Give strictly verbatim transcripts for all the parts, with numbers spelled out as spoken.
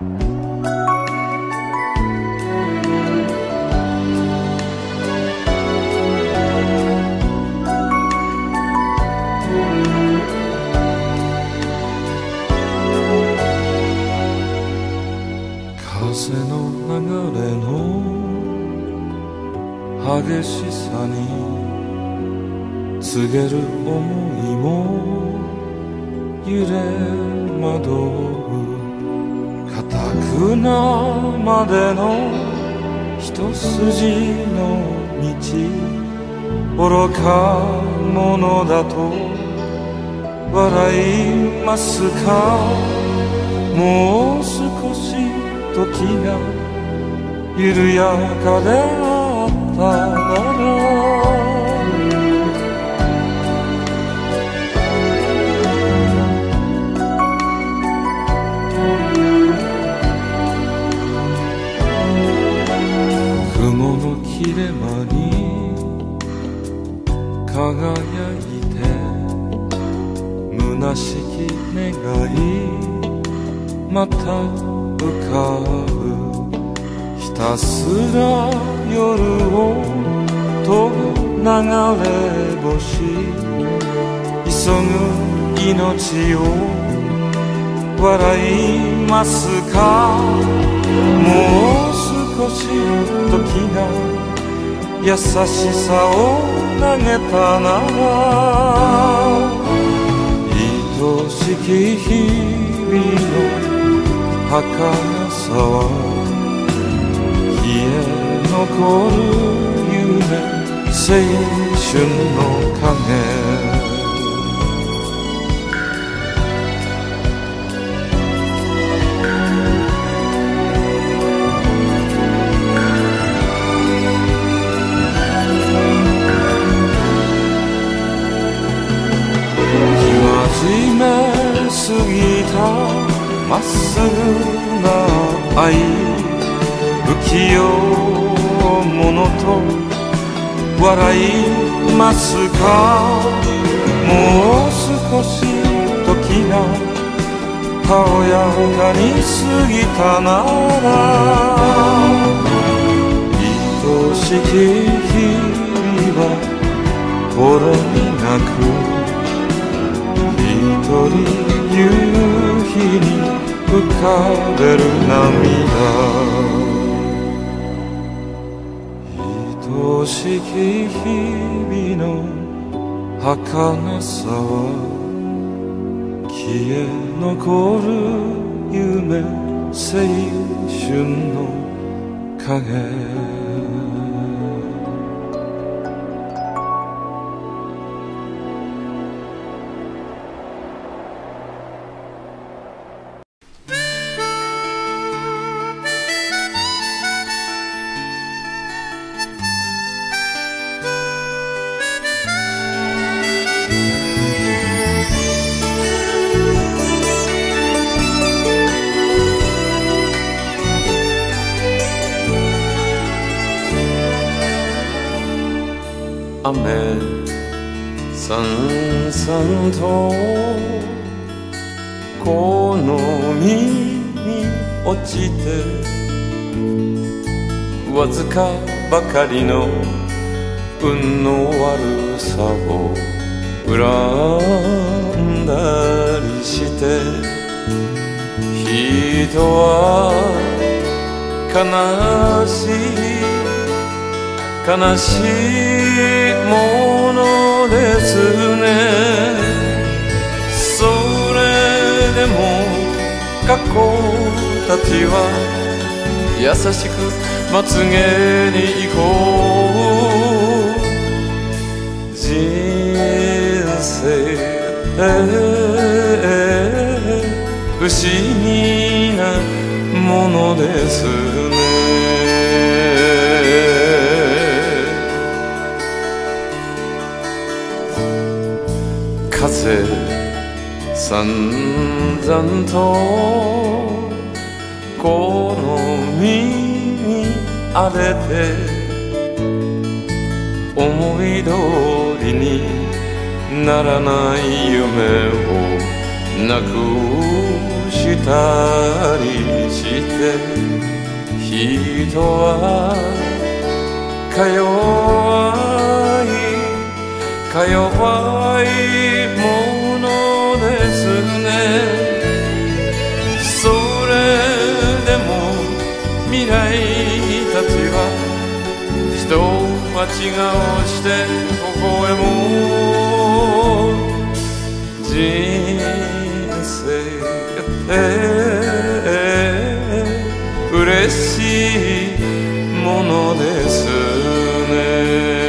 風の流れの激しさに告げる想いも揺れ惑う固くなまでの一筋の道愚か者だと笑いますか。もう少し時が緩やかであったなら雲の切れ間に輝いて虚しき願いまた浮かぶ。ひたすら夜をと流れ星急ぐ命を笑いますか。もう少し時が優しさを投げたなら愛しき日々の儚さは消え残る夢青春の影。真面目すぎたまっすぐな愛不器用者と笑いますか。もう少し時がたおやかに過ぎたなら愛しき日々はほろ苦く一人夕日に浮かべる涙。愛しき日々の儚さは消え残る夢青春の影。雨さんさんとこの身に落ちてわずかばかりの運の悪さを恨んだりして人は悲しい悲しいものですね。それでも過去たちは優しくまつげに行こう。人生不思議なものですね。風さんざんとこの身に荒れて思い通りにならない夢をなくしたりしして人はか弱いか弱いものですね。それでも未来たちは人を間違おして微笑む。人生って嬉しいものですね。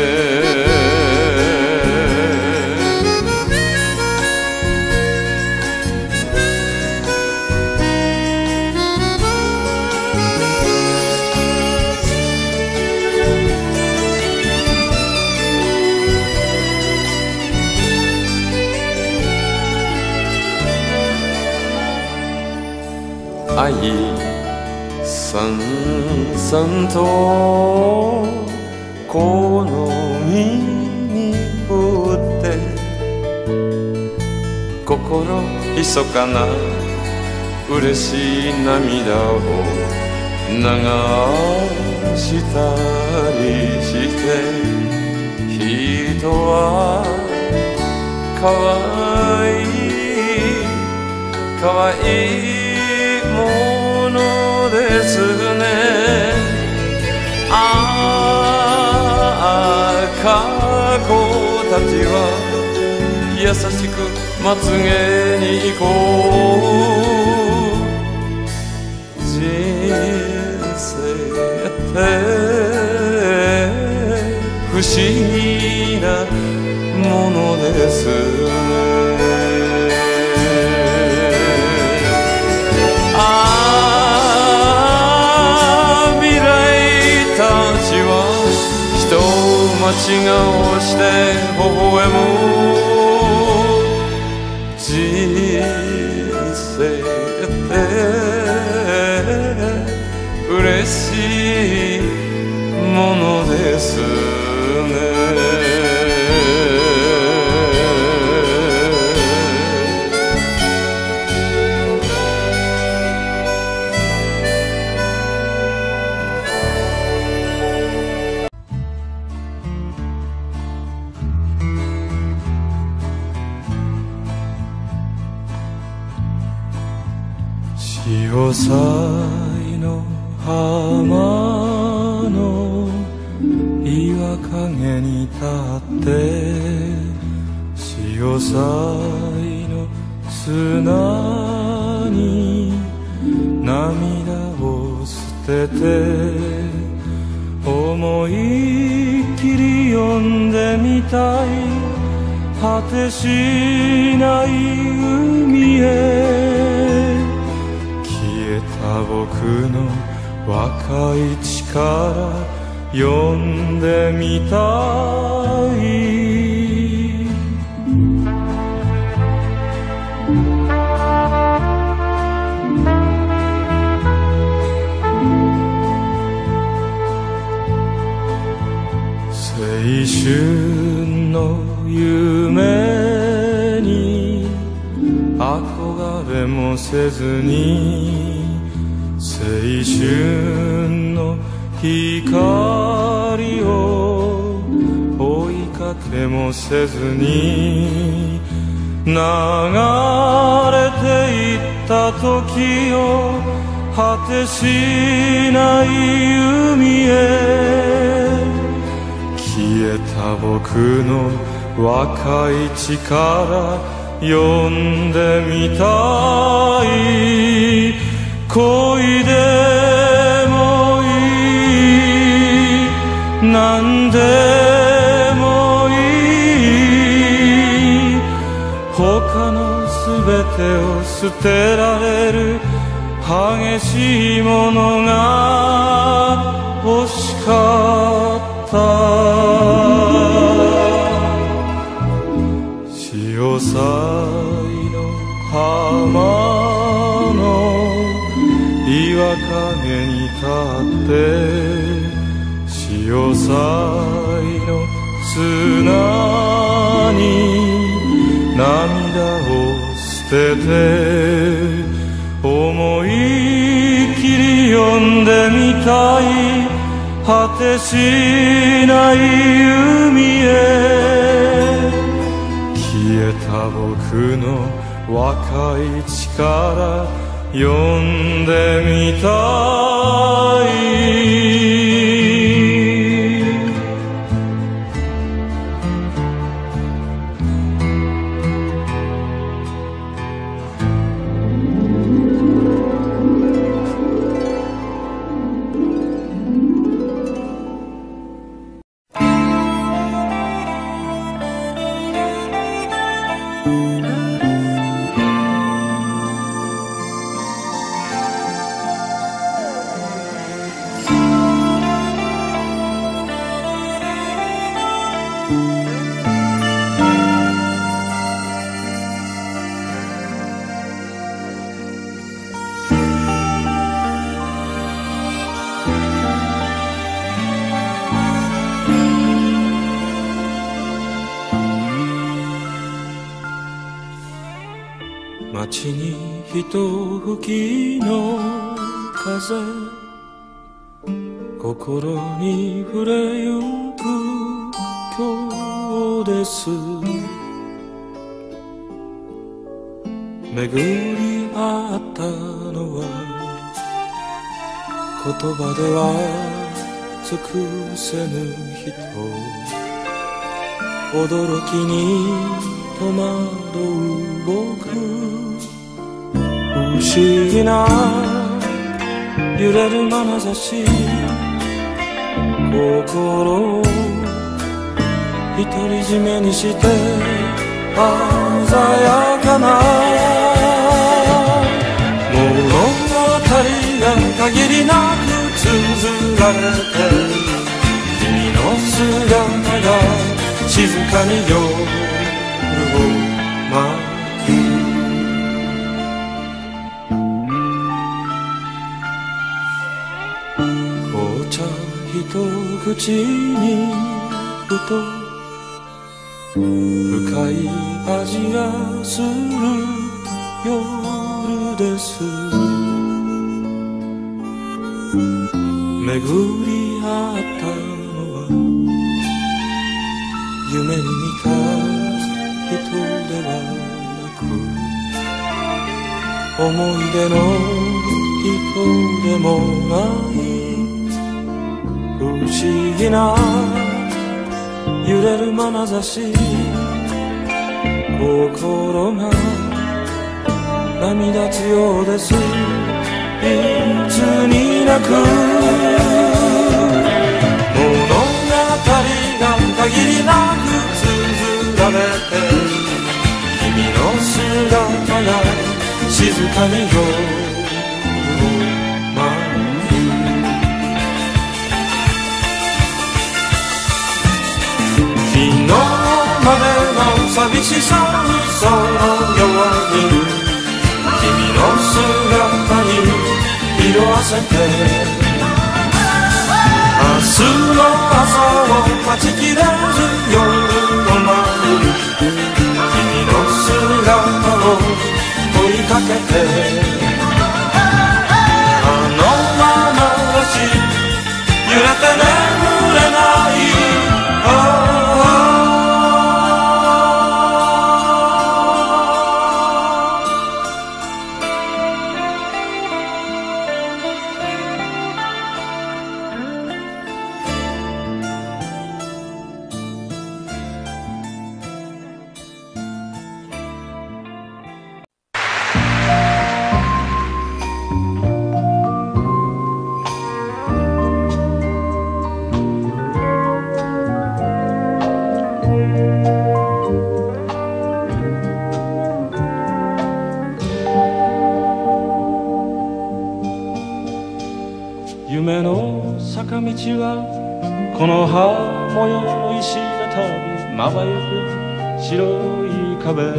愛さんさんと好みに振って心密かな嬉しい涙を流したりして人はかわいいかわいいものですね。ああ過去たちは優しくまつげに行こう。人生って不思議なものですね。人を間違おして微笑む。人生って嬉しいものですね。潮騒の浜の岩陰に立って潮騒の砂に涙を捨てて思いっきり読んでみたい果てしない海へ僕の若い力読んでみたい。青春の夢に憧れもせずに青春の光を追いかけもせずに流れていった時を果てしない海へ消えた僕の若い力読んでみたい。恋でもいいなんでもいい他のすべてを捨てられる激しいものが欲しかった。潮騒の浜岩陰に立って潮騒の砂に涙を捨てて思いっき呼んでみたい果てしない海へ消えた僕の若い力呼んでみたい街にひと吹きの風心に触れゆく今日です巡り合ったのは言葉では尽くせぬ人驚きに戸惑う僕不思議な揺れる眼差し心を独り占めにして鮮やかな物語が限りなく綴られて君の姿が静かに夜を舞う紅茶一口にふと深い味がする夜です巡り合ったのは夢に見た人ではなく思い出の人でもない不思議な揺れる眼差し心が涙つようですいつになく物語が限りなく綴られて君の姿が静かに夜を舞う昨日までの寂しさにそのように君の姿に色あせて明日の朝を待ちきれず夜を舞う君の姿を追いかけてあのまま私揺れて眠れない夢の坂道はこの葉模様の石畳まばゆく白い壁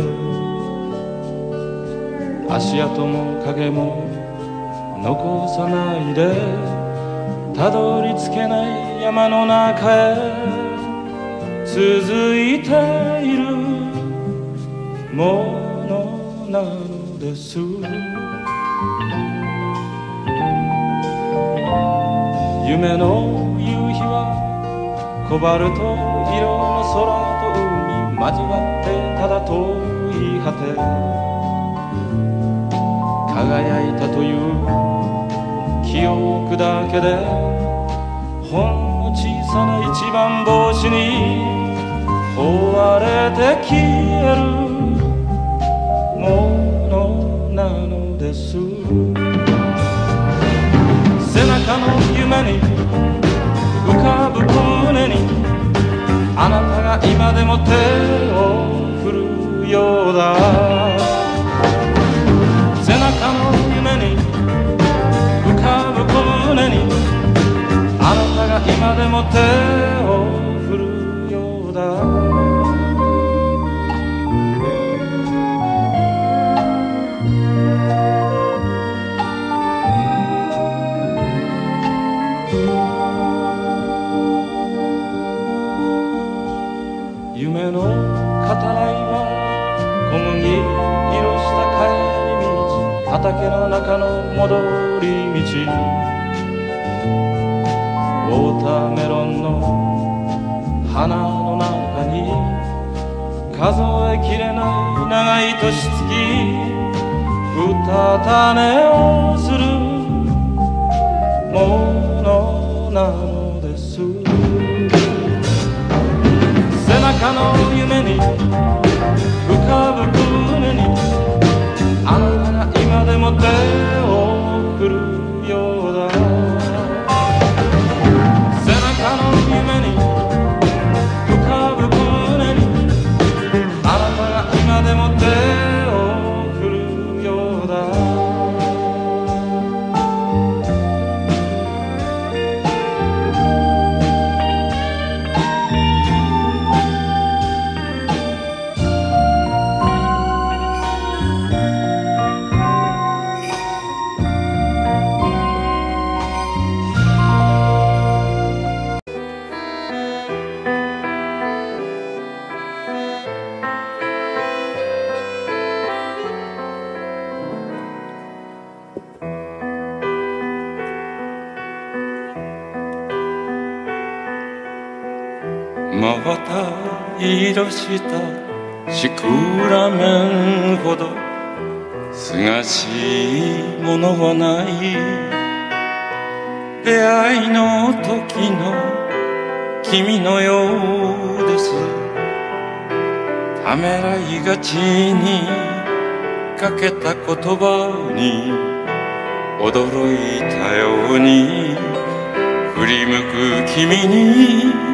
足跡も影も残さないでたどり着けない山の中へ続いているものなのです夢の夕日はコバルト色の空と海交わってただ遠い果て輝いたという記憶だけでほんの小さな一番星に追われて消えるものなのです。背中の夢に浮かぶ船にあなたが今でも手を振るようだ。背中の夢に浮かぶ船にあなたが今でも手を振るようだ。夢の語らいは小麦色した帰り道、畑の中の戻り道、ウォーターメロンの花の中に数えきれない長い年月、うたた寝をするものなのです。背中の夢に浮かぶ船にあなたが今でも手を振るようだ。背中の夢に浮かぶ船にあなたが今でも手を振るようだ。まばた色したシクラメンほどすがしいものはない。出会いの時の君のようです。ためらいがちにかけた言葉に驚いたように振り向く君に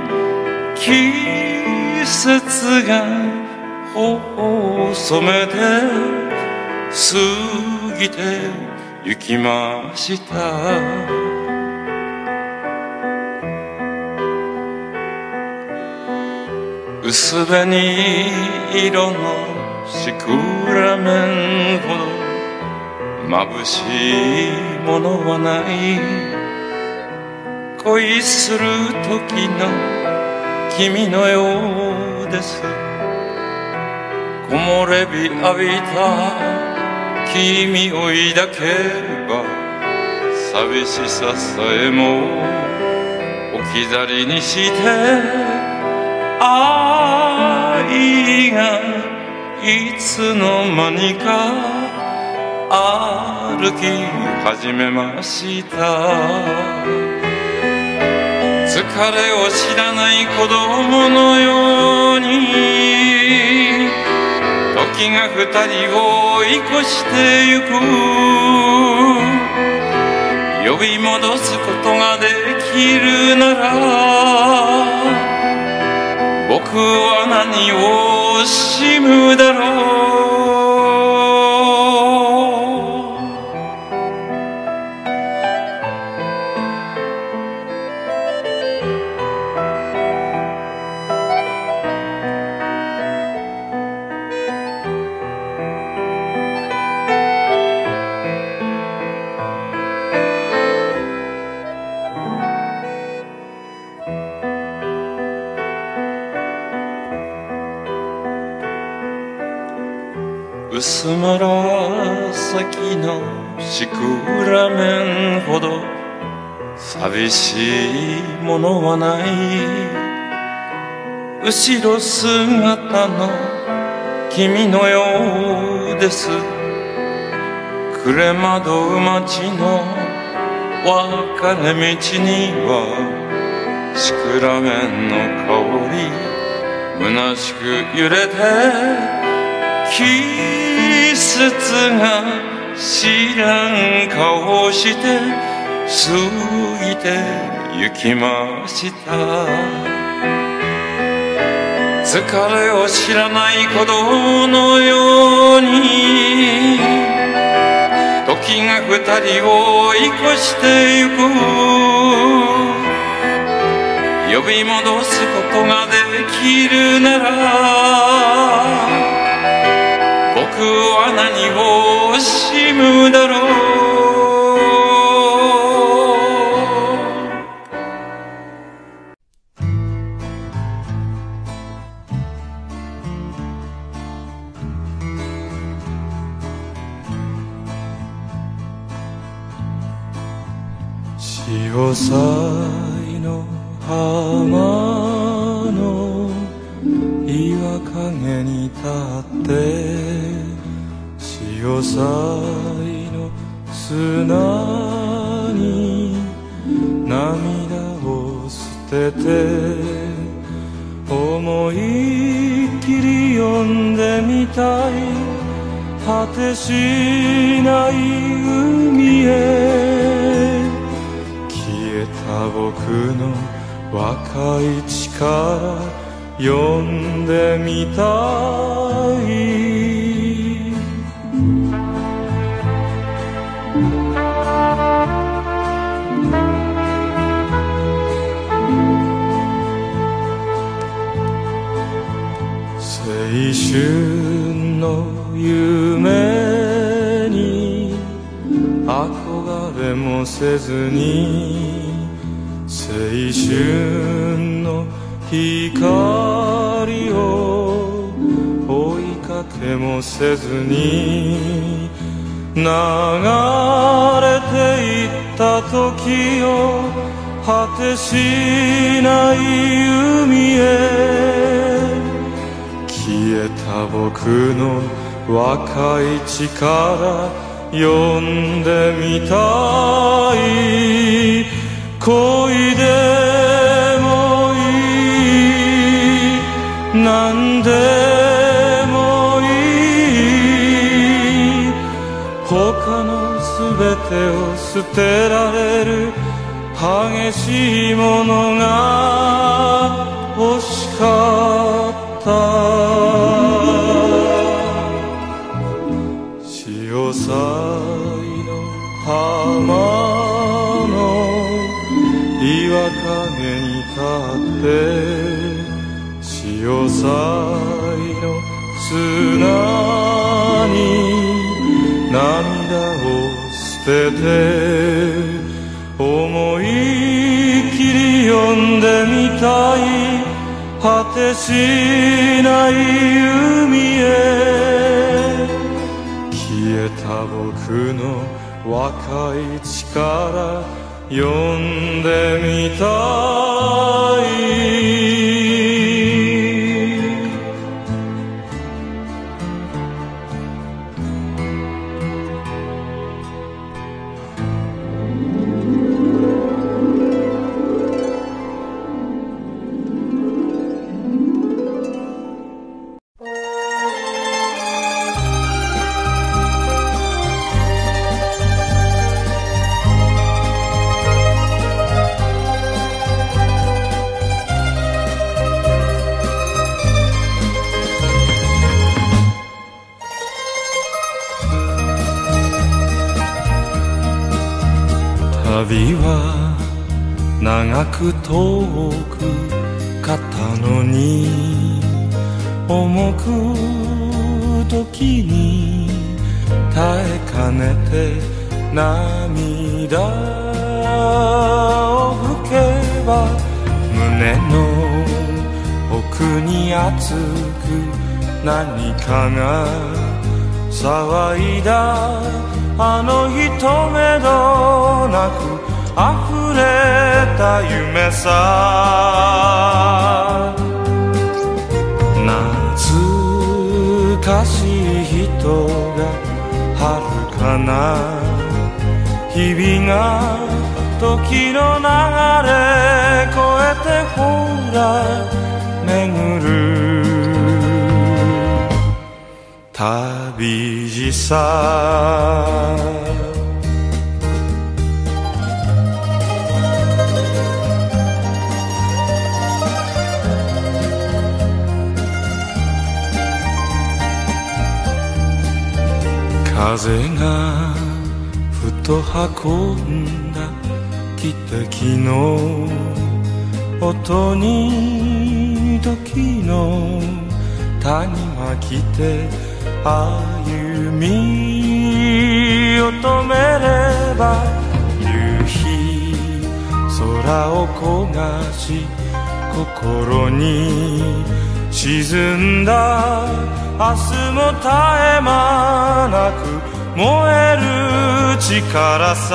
季節が頬を染めて過ぎてゆきました。薄紅色のシクラメンほど眩しいものはない。恋する時の君のようです。木漏れ日浴びた君を抱けば寂しささえも置き去りにして愛がいつの間にか歩き始めました。疲れを知らない子供のように時が二人を追い越してゆく。呼び戻すことができるなら僕は何を惜しむだろう。薄紫のシクラメンほど寂しいものはない後ろ姿の君のようです。暮れ惑う街の分かれ道にはシクラメンの香り虚しく揺れて季節が知らん顔をして過ぎて行きました。疲れを知らない鼓動のように時が二人を追い越してゆく。呼び戻すことができるなら僕は何を惜しむだろう。潮騒の浜の岩陰に立って潮騒の砂に涙を捨てて思いっきり読んでみたい果てしない海へ消えた僕の若い力読んでみたい。青春の夢に憧れもせずに青春の光を追いかけもせずに流れていった時を果てしない海へ消えた僕の若い力読んでみたい。恋でもいい何でもいい他のすべてを捨てられる激しいものが欲しかった潮騒の浜の岩陰に立って潮騒の砂に涙を捨てて思いっきり読んでみたい果てしない海へ消えた僕の若い力読んでみたい。旅は長く遠くかったのに重く時に耐えかねて涙を拭けば胸の奥に熱く何かが騒いだあの一目どなく溢れた夢さ懐かしい人が遥かな日々が時の流れ越えてほら巡る旅路さ風がふと運んだ汽笛の音に時の谷間来て歩みを止めれば夕日空を焦がし心に沈んだ明日も絶え間なく燃える力さ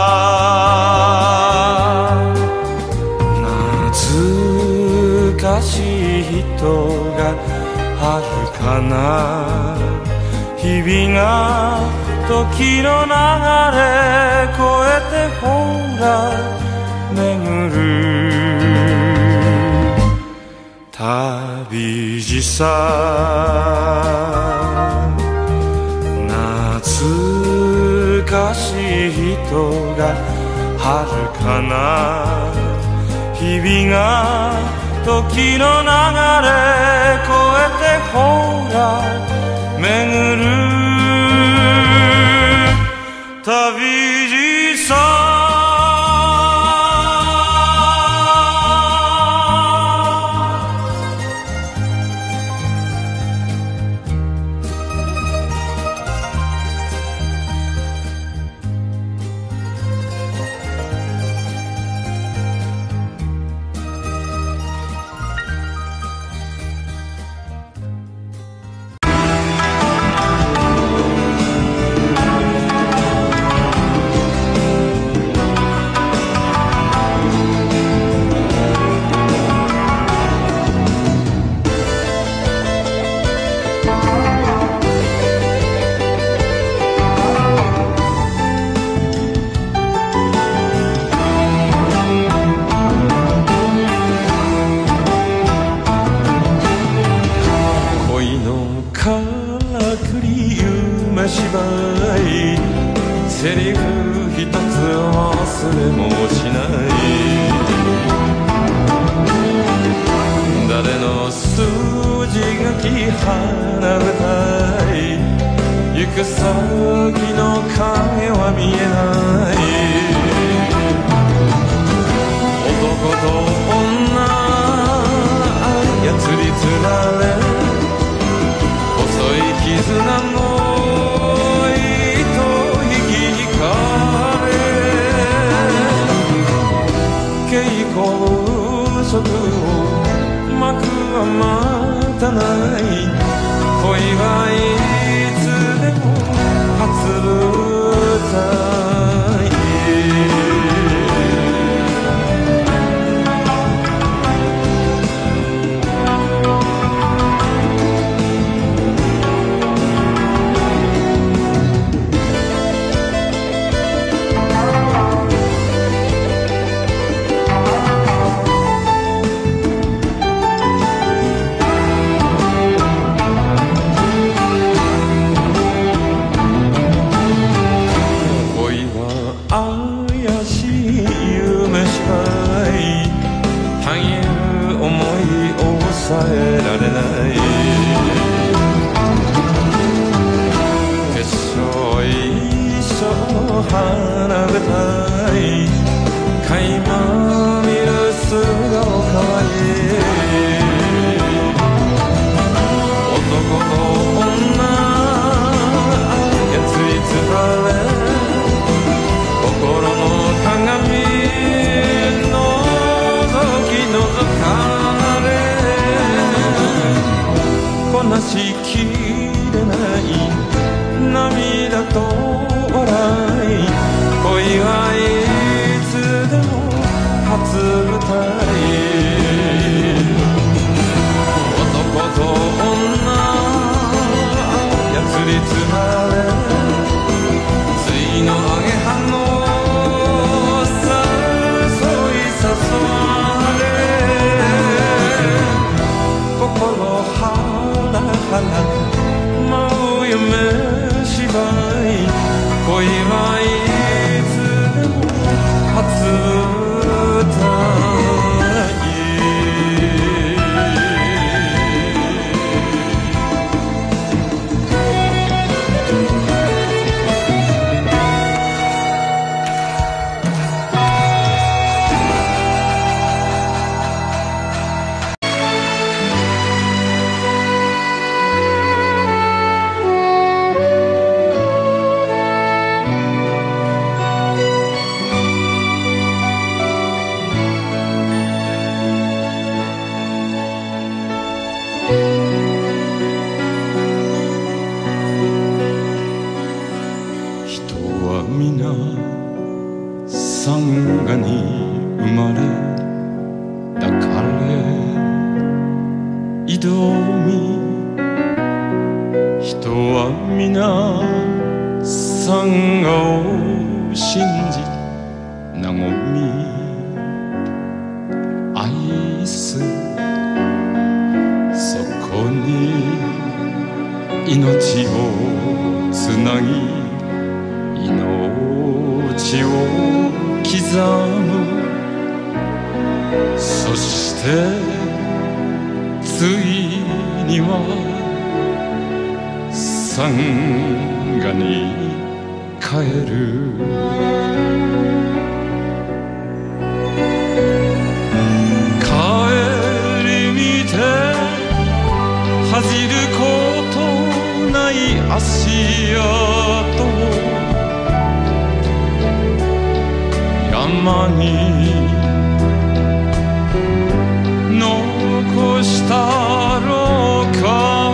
懐かしい人が遥かな日々が時の流れ越えてほら巡る旅路さ懐かしい人が遥かな日々が時の流れ越えてほら巡る旅路さセリフ一つ忘れもしない誰の筋書き花歌い行く先の影は見えない男と女操りつられ細い絆も不足を幕は待たない恋はいつでも初舞台抑えられない決勝一緒花火台垣間見る素顔かわいい男と女操りつられ心の鏡のぞきのぞかこなしきれない涙と笑い恋はい山河に生まれた彼挑み人は皆山河を信じ和み愛すそこに命をつなぎ命を刻むそしてついには山河に帰る帰り見て恥じることない足跡山に残したろうか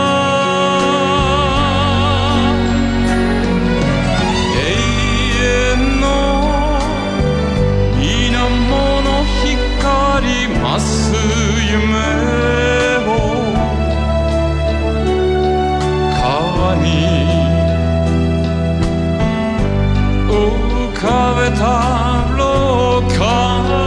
永遠の水面の光増す夢を川に浮かべたろうか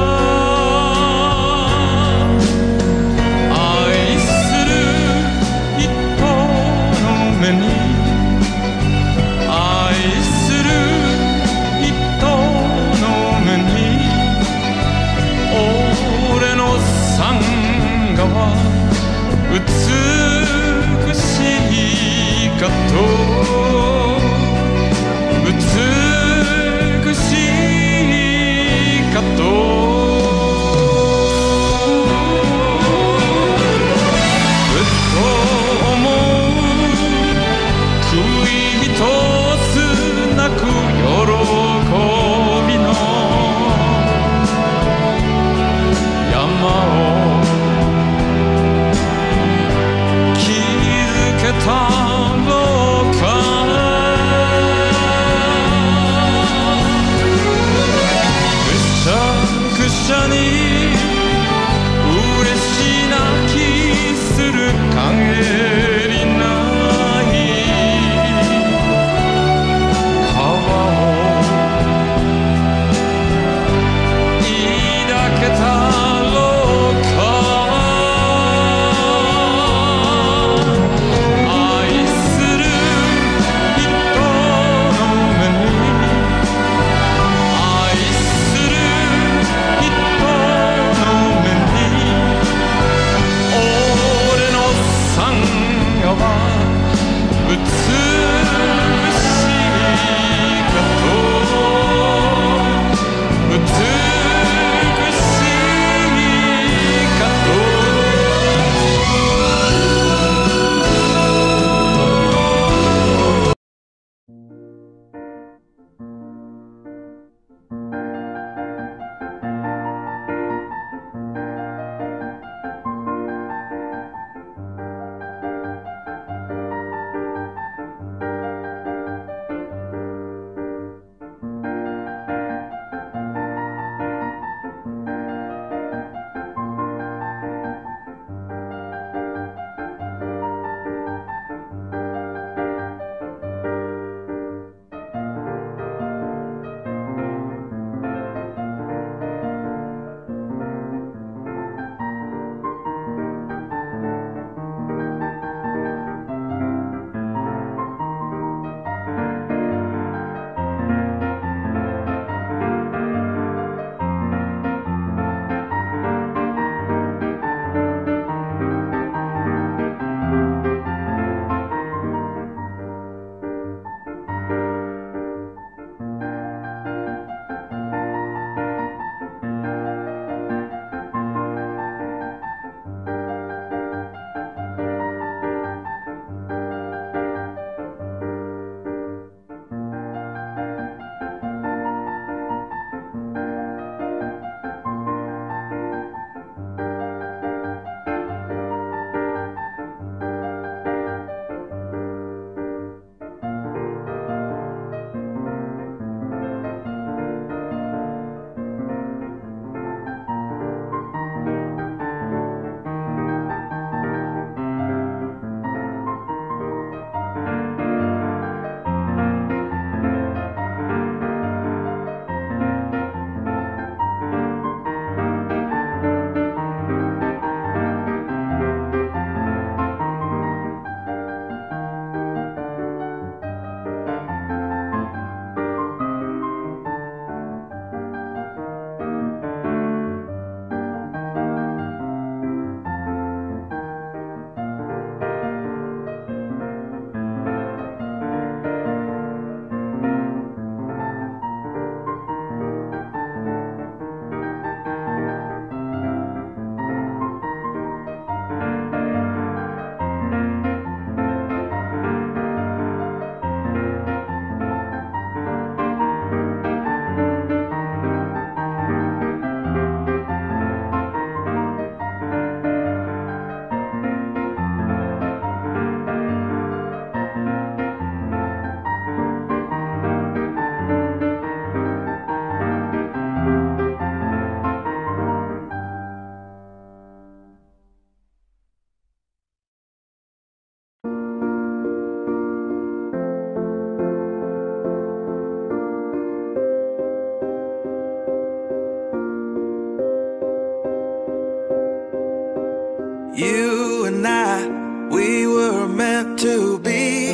You and I, we were meant to be.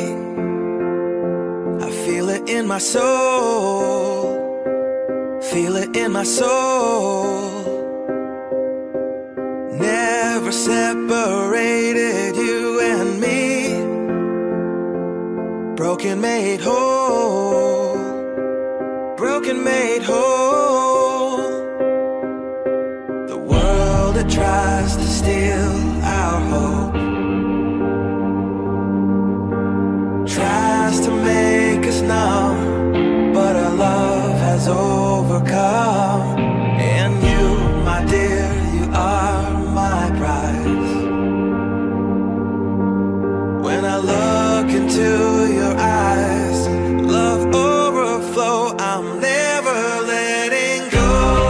I feel it in my soul, feel it in my soul. Never separated, you and me. Broken made whole, broken made whole. The world that tries to steal our hope tries to make us numb, but our love has overcome. And you, my dear, you are my prize. When I look into your eyes, love overflow, I'm never letting go.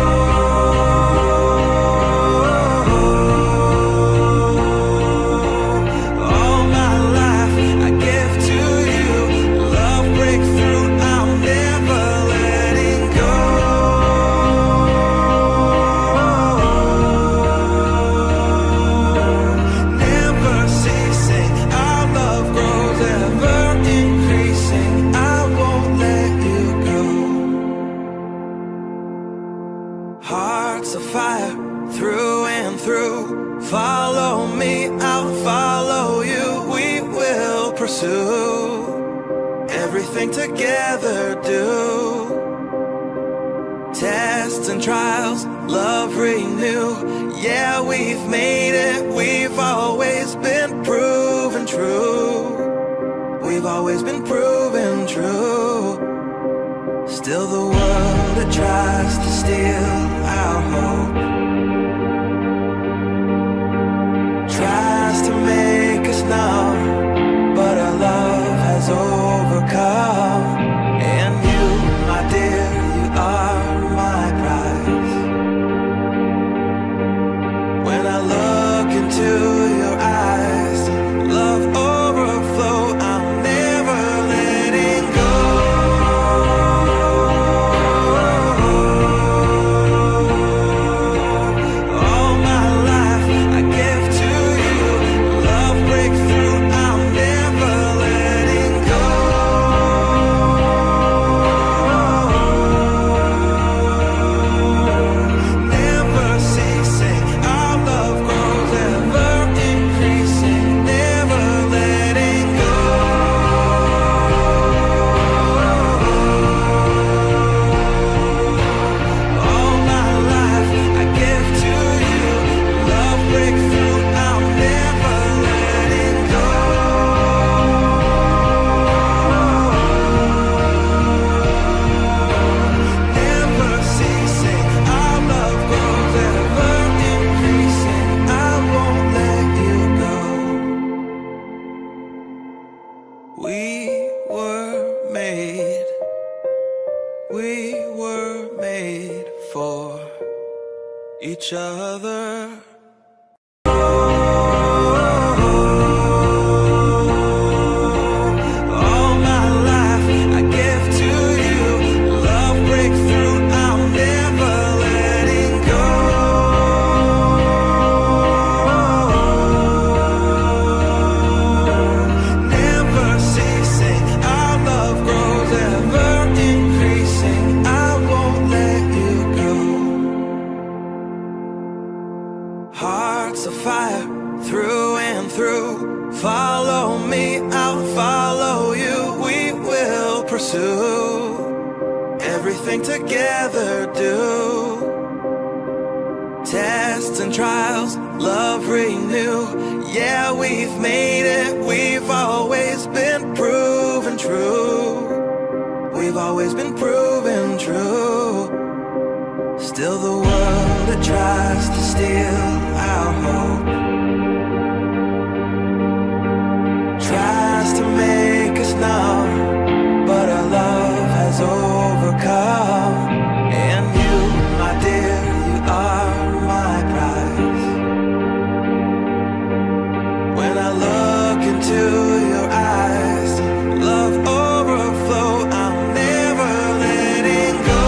All my life I give to you, love breakthrough, I'm never letting go. Never ceasing, our love grows ever increasing, I won't let you go. Hearts of fire through and through, follow me, I'll follow you. We will pursue everything together, do tests and trials, love renew. Yeah, we've made it, we've always been proven true. We've always been proven true. Still the world that tries to steal our hope tries to make us numb, but our love has overcome. And you, my dear, you are my prize. When I look into your eyes, love overflow, I'm never letting go. All my life I give to you, love breakthrough, I'm never letting go. Never ceasing, our love grows ever increasing, never letting go. All my life I give to you, love breakthrough, I'm never letting go. Never ceasing, our love grows ever increasing, I won't let you go. We were made, we were made for each other. All my life I give to you, love breakthrough, I'm never letting go. Never ceasing, our love grows ever increasing, I won't let you go. Hearts of fire through and through, follow me, I'll follow you. We will pursue everything together, do tests and trials, love renew. Yeah, we've made it, we've always been proven true. We've always been proven true. Still the world that tries to steal our hope tries to make us numb, but our love has overcome. And you, my dear, you are my prize. When I look into your eyes, love overflow, I'm never letting go.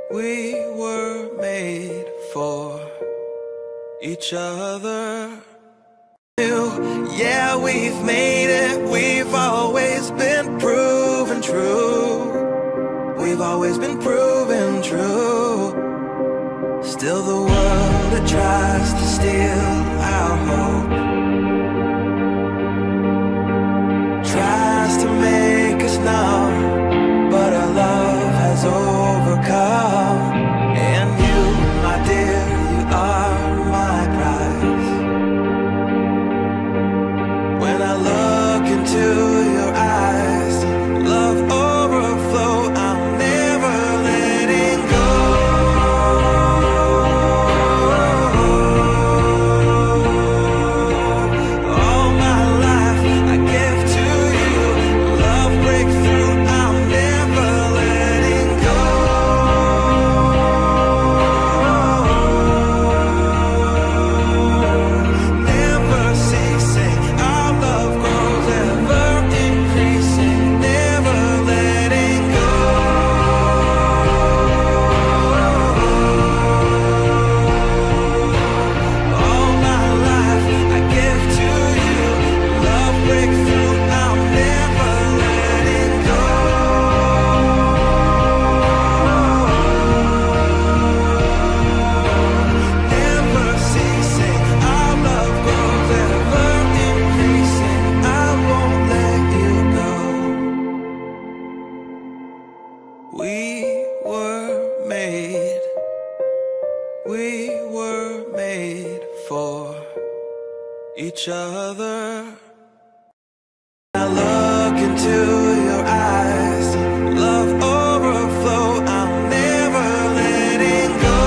We were made for each other. Yeah, we've made it. We've always been proven true. We've always been proven true. Still the world, it tries to steal our hope, tries to make us numb, but our love has overcome. And you, my dear, you are my prize. When I look into your eyes, love overflow, I'm never letting go. All my life I give to you, love breakthrough, I'm never letting go. Never ceasing, our love grows ever increasing, never letting go. All my life I give to you, love breakthrough, I'm never letting go. Never ceasing, our love grows ever increasing, I won't let you go. We were made, we were made for each other. I look into your eyes, love overflow, I'm never letting go.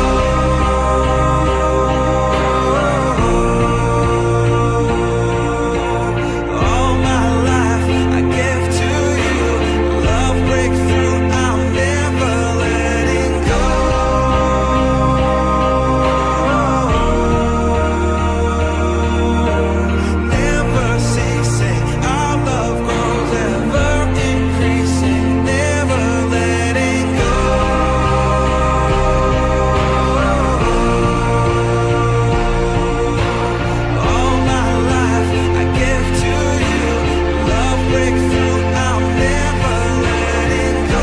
All my life I give to you, love breakthrough, I'm never letting go. Never ceasing, our love grows ever increasing, never letting go. All my life I give to you, love breakthrough, I'm never letting go.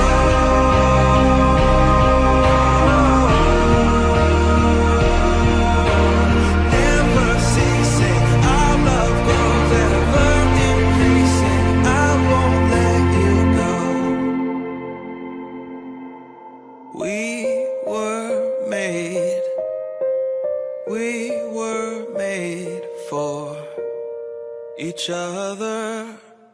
Never ceasing, our love grows ever increasing, I won't let you go. We were made, we were made for each other.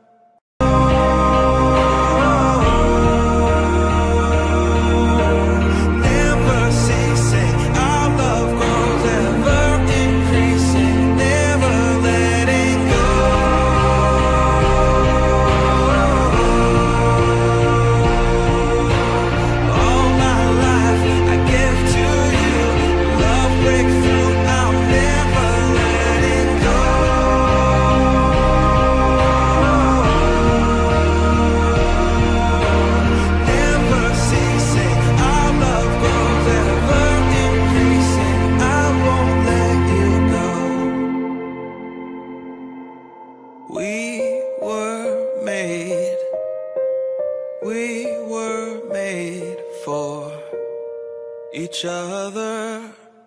Never ceasing, our love grows ever increasing, never letting go. All my life I give to you, love breakthrough, I'm never letting go. Never ceasing, our love grows ever increasing, I won't let you go. We were made, we were made for each other.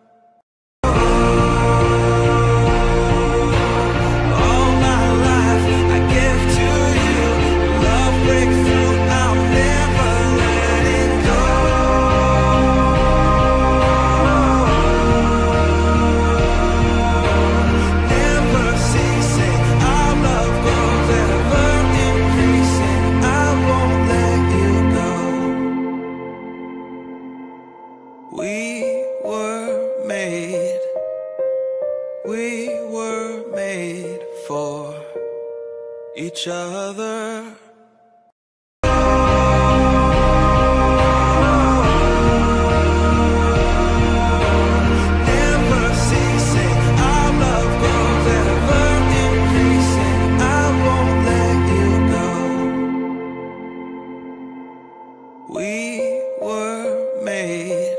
All my life I give to you, love breakthrough, I'm never letting go. Never ceasing, our love grows ever increasing, I won't let you go. We were made, we were made for each other. Never ceasing, our love grows ever increasing, I won't let you go. We were made,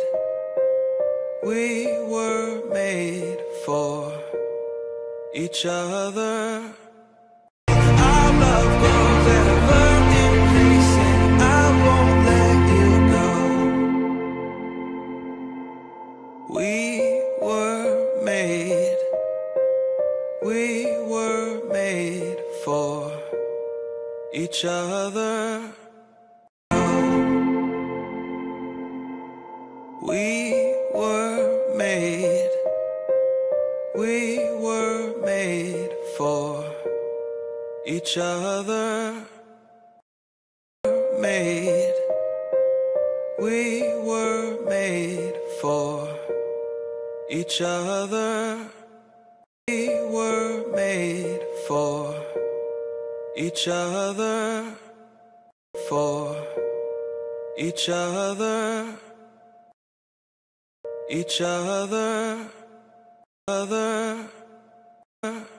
each other. Our love grows ever increasing. I won't let you go. We were made, we were made for each other. We were made, we were made for each other. Made, we were made for each other. We were made for each other. For each other. Each other, other.